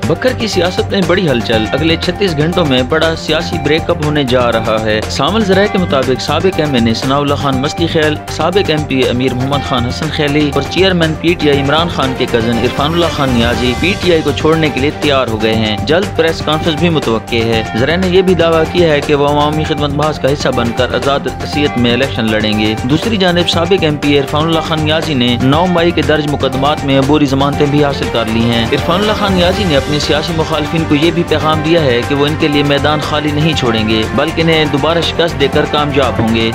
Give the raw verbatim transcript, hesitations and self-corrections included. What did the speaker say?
बकर की सियासत में बड़ी हलचल, अगले छत्तीस घंटों में बड़ा सियासी ब्रेकअप होने जा रहा है। सामल ज़राए के मुताबिक साबिक M N A Sanaullah Khan Masti Khel, साबिक एम पी अमीर मोहम्मद खान हसन खैली और chairman P T I Imran Khan के cousin Irfanullah Khan Niazi P T I को छोड़ने के लिए तैयार हो गए हैं। जल्द प्रेस कॉन्फ्रेंस भी मुतवक्के है। ज़राए ने यह भी दावा किया है कि वह अवामी खिदमत बहास का हिस्सा बनकर आजाद हसीयत में इलेक्शन लड़ेंगे। दूसरी जानब साबिक एम पी इरफानुल्लाह खान नियाजी ने नौ मई के दर्ज मुकदमात में अबूरी जमानतें भी हासिल कर ली हैं। इरफानुल्लाह खान नियाजी ने अपने सियासी मुखालिफिन को यह भी पैगाम दिया है कि वो इनके लिए मैदान खाली नहीं छोड़ेंगे, बल्कि इन्हें दोबारा शिकस्त देकर कामयाब होंगे।